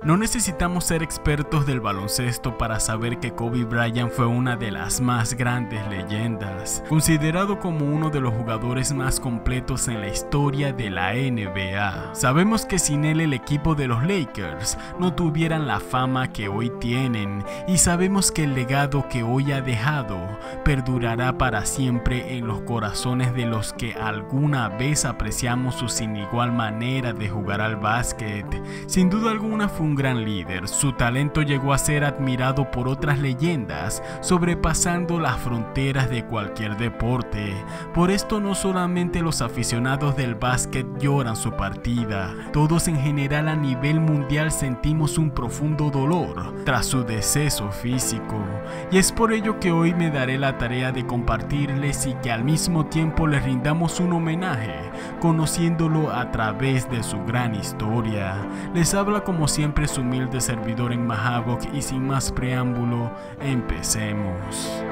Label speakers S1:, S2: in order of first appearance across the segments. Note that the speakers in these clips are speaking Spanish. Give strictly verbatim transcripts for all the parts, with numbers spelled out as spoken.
S1: No necesitamos ser expertos del baloncesto para saber que Kobe Bryant fue una de las más grandes leyendas, considerado como uno de los jugadores más completos en la historia de la N B A. Sabemos que sin él el equipo de los Lakers no tuvieran la fama que hoy tienen, y sabemos que el legado que hoy ha dejado perdurará para siempre en los corazones de los que alguna vez apreciamos su sin igual manera de jugar al básquet. Sin duda alguna fue un gran líder, su talento llegó a ser admirado por otras leyendas, sobrepasando las fronteras de cualquier deporte. Por esto no solamente los aficionados del básquet lloran su partida, todos en general a nivel mundial sentimos un profundo dolor tras su deceso físico, y es por ello que hoy me daré la tarea de compartirles y que al mismo tiempo les rindamos un homenaje, conociéndolo a través de su gran historia. Les habla como siempre su humilde servidor en Mahavok, y sin más preámbulo, empecemos.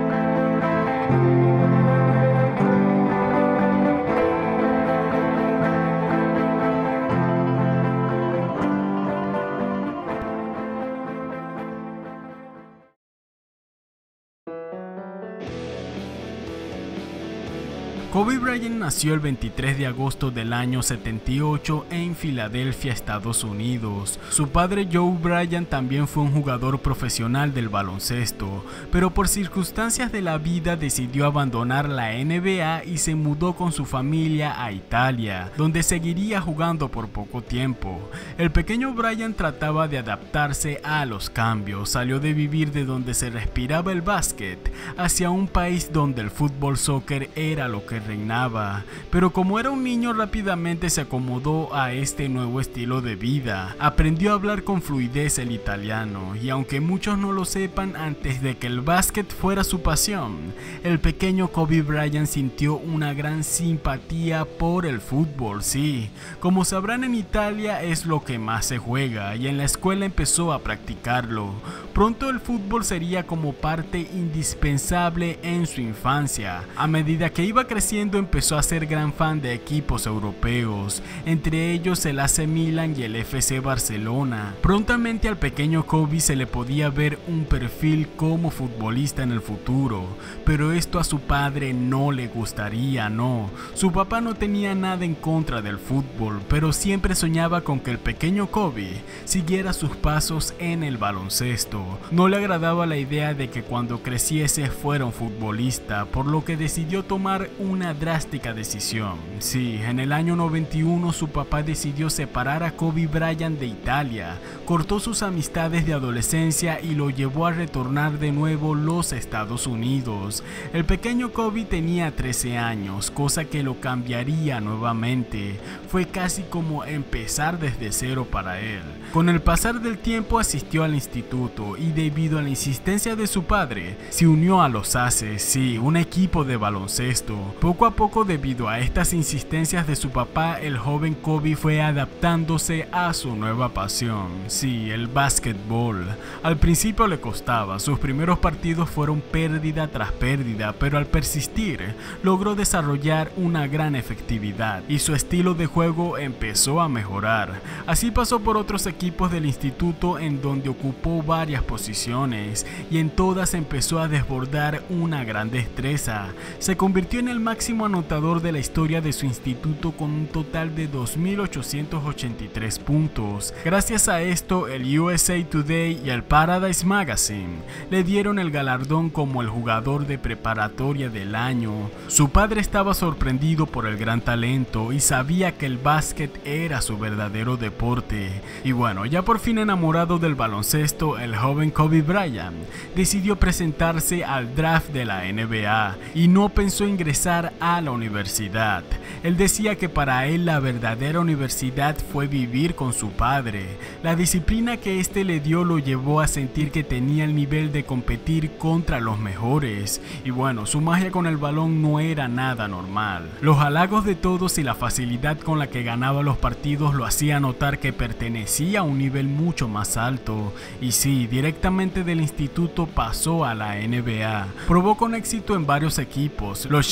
S1: Kobe Bryant nació el veintitrés de agosto del año setenta y ocho en Filadelfia, Estados Unidos. Su padre Joe Bryant también fue un jugador profesional del baloncesto, pero por circunstancias de la vida decidió abandonar la N B A y se mudó con su familia a Italia, donde seguiría jugando por poco tiempo. El pequeño Bryant trataba de adaptarse a los cambios, salió de vivir de donde se respiraba el básquet hacia un país donde el fútbol soccer era lo que reinaba, pero como era un niño rápidamente se acomodó a este nuevo estilo de vida, aprendió a hablar con fluidez el italiano, y aunque muchos no lo sepan, antes de que el básquet fuera su pasión, el pequeño Kobe Bryant sintió una gran simpatía por el fútbol. Sí, como sabrán, en Italia es lo que más se juega, y en la escuela empezó a practicarlo. Pronto el fútbol sería como parte indispensable en su infancia. A medida que iba creciendo empezó a ser gran fan de equipos europeos, entre ellos el A C Milan y el F C Barcelona. Prontamente al pequeño Kobe se le podía ver un perfil como futbolista en el futuro, pero esto a su padre no le gustaría, no. Su papá no tenía nada en contra del fútbol, pero siempre soñaba con que el pequeño Kobe siguiera sus pasos en el baloncesto. No le agradaba la idea de que cuando creciese fuera un futbolista, por lo que decidió tomar una drástica decisión. Sí, en el año noventa y uno su papá decidió separar a Kobe Bryant de Italia, cortó sus amistades de adolescencia y lo llevó a retornar de nuevo a los Estados Unidos. El pequeño Kobe tenía trece años, cosa que lo cambiaría nuevamente. Fue casi como empezar desde cero para él. Con el pasar del tiempo asistió al instituto y debido a la insistencia de su padre, se unió a los Aces, sí, un equipo de baloncesto. Poco a poco, debido a estas insistencias de su papá, el joven Kobe fue adaptándose a su nueva pasión, sí, el básquetbol. Al principio le costaba, sus primeros partidos fueron pérdida tras pérdida, pero al persistir, logró desarrollar una gran efectividad y su estilo de juego empezó a mejorar. Así pasó por otros equipos del instituto en donde ocupó varias posiciones y en todas empezó a desbordar una gran destreza. Se convirtió en el máximo anotador de la historia de su instituto con un total de dos mil ochocientos ochenta y tres puntos. Gracias a esto, el U S A Today y el Paradise Magazine le dieron el galardón como el jugador de preparatoria del año. Su padre estaba sorprendido por el gran talento y sabía que el básquet era su verdadero deporte. Y bueno, ya por fin enamorado del baloncesto, el joven Kobe Bryant decidió presentarse al draft de la N B A y no pensó ingresar a la universidad. Él decía que para él la verdadera universidad fue vivir con su padre. La disciplina que este le dio lo llevó a sentir que tenía el nivel de competir contra los mejores. Y bueno, su magia con el balón no era nada normal. Los halagos de todos y la facilidad con la que ganaba los partidos lo hacía notar que pertenecía a un nivel mucho más alto. Y sí, directamente del instituto pasó a la N B A. Probó con éxito en varios equipos. Los Charlotte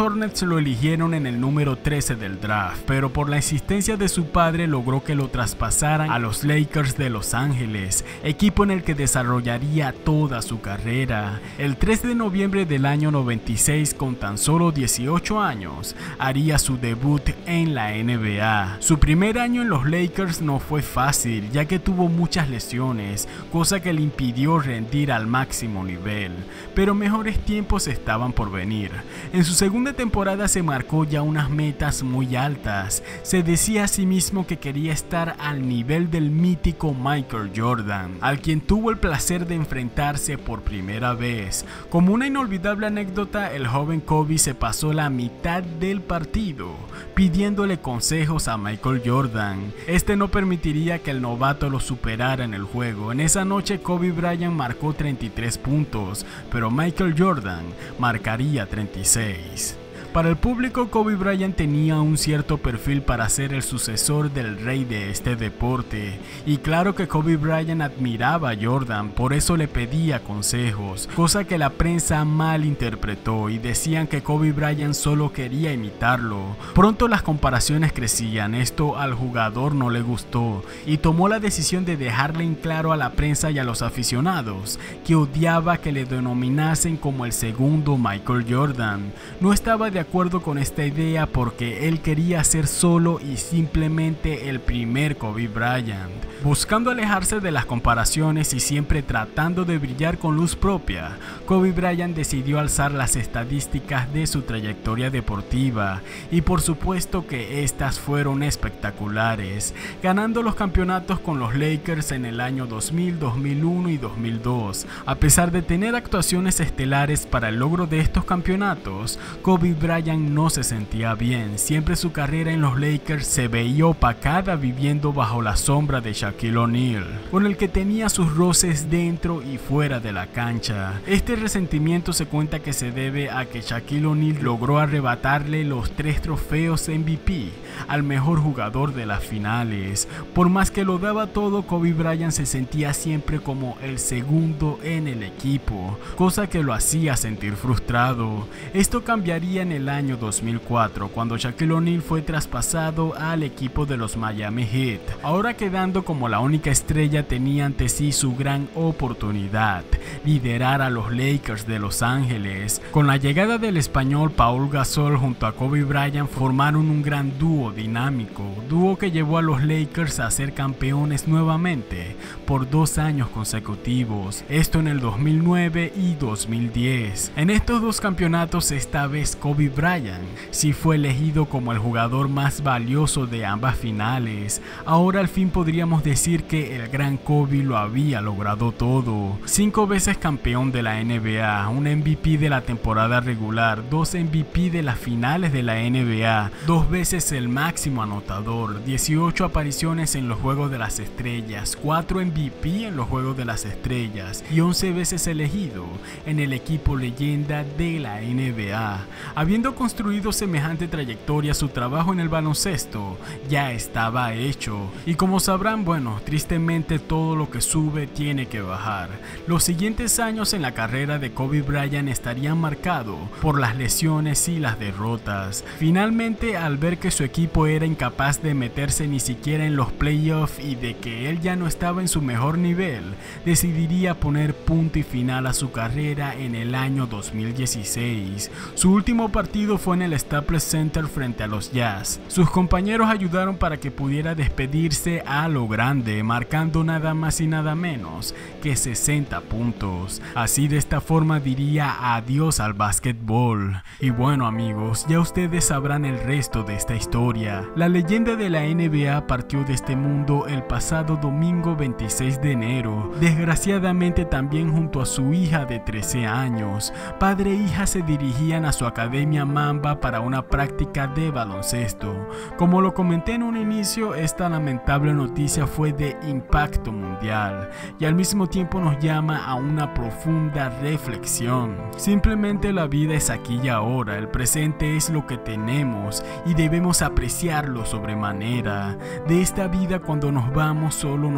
S1: Hornets lo eligieron en el número trece del draft, pero por la insistencia de su padre logró que lo traspasaran a los Lakers de Los Ángeles, equipo en el que desarrollaría toda su carrera. El tres de noviembre del año noventa y seis, con tan solo dieciocho años, haría su debut en la N B A. Su primer año en los Lakers no fue fácil, ya que tuvo muchas lesiones, cosa que le impidió rendir al máximo nivel, pero mejores tiempos estaban por venir. En su segunda temporada se marcó ya unas metas muy altas. Se decía a sí mismo que quería estar al nivel del mítico Michael Jordan, al quien tuvo el placer de enfrentarse por primera vez. Como una inolvidable anécdota, el joven Kobe se pasó la mitad del partido pidiéndole consejos a Michael Jordan. Este no permitiría que el novato lo superara en el juego. En esa noche Kobe Bryant marcó treinta y tres puntos, pero Michael Jordan marcaría treinta y seis. Para el público, Kobe Bryant tenía un cierto perfil para ser el sucesor del rey de este deporte, y claro que Kobe Bryant admiraba a Jordan, por eso le pedía consejos, cosa que la prensa malinterpretó y decían que Kobe Bryant solo quería imitarlo. Pronto las comparaciones crecían, esto al jugador no le gustó y tomó la decisión de dejarle en claro a la prensa y a los aficionados que odiaba que le denominasen como el segundo Michael Jordan. No estaba de acuerdo con esta idea porque él quería ser solo y simplemente el primer Kobe Bryant. Buscando alejarse de las comparaciones y siempre tratando de brillar con luz propia, Kobe Bryant decidió alzar las estadísticas de su trayectoria deportiva y por supuesto que estas fueron espectaculares, ganando los campeonatos con los Lakers en el año dos mil, dos mil uno y dos mil dos. A pesar de tener actuaciones estelares para el logro de estos campeonatos, Kobe Bryant no se sentía bien. Siempre su carrera en los Lakers se veía opacada viviendo bajo la sombra de Shaquille O'Neal, con el que tenía sus roces dentro y fuera de la cancha. Este resentimiento se cuenta que se debe a que Shaquille O'Neal logró arrebatarle los tres trofeos M V P al mejor jugador de las finales. Por más que lo daba todo, Kobe Bryant se sentía siempre como el segundo en el equipo, cosa que lo hacía sentir frustrado. Esto cambiaría en el año dos mil cuatro, cuando Shaquille O'Neal fue traspasado al equipo de los Miami Heat. Ahora quedando como la única estrella, tenía ante sí su gran oportunidad: liderar a los Lakers de Los Ángeles. Con la llegada del español Paul Gasol junto a Kobe Bryant formaron un gran dúo dinámico, dúo que llevó a los Lakers a ser campeones nuevamente por dos años consecutivos, esto en el dos mil nueve y dos mil diez. En estos dos campeonatos, esta vez Kobe Bryant sí fue elegido como el jugador más valioso de ambas finales. Ahora al fin podríamos decir que el gran Kobe lo había logrado todo. Cinco veces campeón de la N B A, un M V P de la temporada regular, dos M V P de las finales de la N B A, dos veces el máximo anotador, dieciocho apariciones en los Juegos de las Estrellas, cuatro M V P en los Juegos de las Estrellas y once veces elegido en el equipo leyenda de la N B A. Habiendo construido semejante trayectoria, su trabajo en el baloncesto ya estaba hecho. Y como sabrán, bueno, tristemente todo lo que sube tiene que bajar. Los siguientes años en la carrera de Kobe Bryant estarían marcados por las lesiones y las derrotas. Finalmente, al ver que su equipo era incapaz de meterse ni siquiera en los playoffs y de que él ya no estaba en su mejor nivel, decidiría poner punto y final a su carrera en el año dos mil dieciséis. Su último partido fue en el Staples Center frente a los Jazz. Sus compañeros ayudaron para que pudiera despedirse a lo grande, marcando nada más y nada menos que sesenta puntos. Así, de esta forma diría adiós al básquetbol. Y bueno amigos, ya ustedes sabrán el resto de esta historia. La leyenda de la N B A partió de este mundo el pasado domingo veintiséis de enero, desgraciadamente también junto a su hija de trece años. Padre e hija se dirigían a su academia Mamba para una práctica de baloncesto. Como lo comenté en un inicio, esta lamentable noticia fue de impacto mundial y al mismo tiempo nos llama a una profunda reflexión. Simplemente la vida es aquí y ahora, el presente es lo que tenemos y debemos apreciarlo sobremanera. De esta vida, cuando nos vamos, solo nos llevamos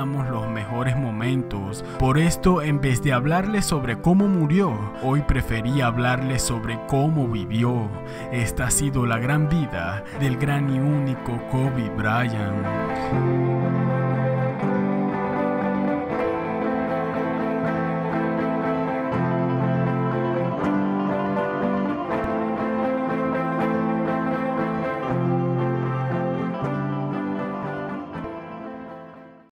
S1: recordamos los mejores momentos. Por esto, en vez de hablarles sobre cómo murió, hoy preferí hablarles sobre cómo vivió. Esta ha sido la gran vida del gran y único Kobe Bryant.